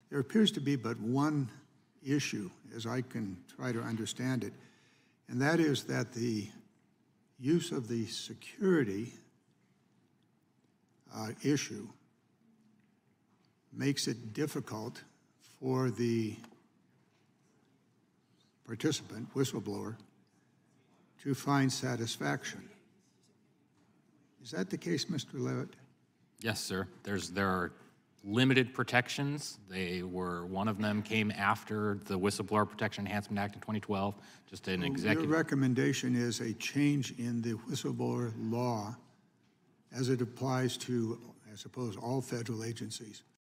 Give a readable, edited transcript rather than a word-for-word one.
there appears to be but one issue, as I can try to understand it, and that is that the use of the security issue makes it difficult for the participant, whistleblower, to find satisfaction. Is that the case, Mr. Levitt? Yes, sir. There are limited protections. One of them came after the Whistleblower Protection Enhancement Act in 2012, just an executive. Your recommendation is a change in the whistleblower law as it applies to, I suppose, all federal agencies.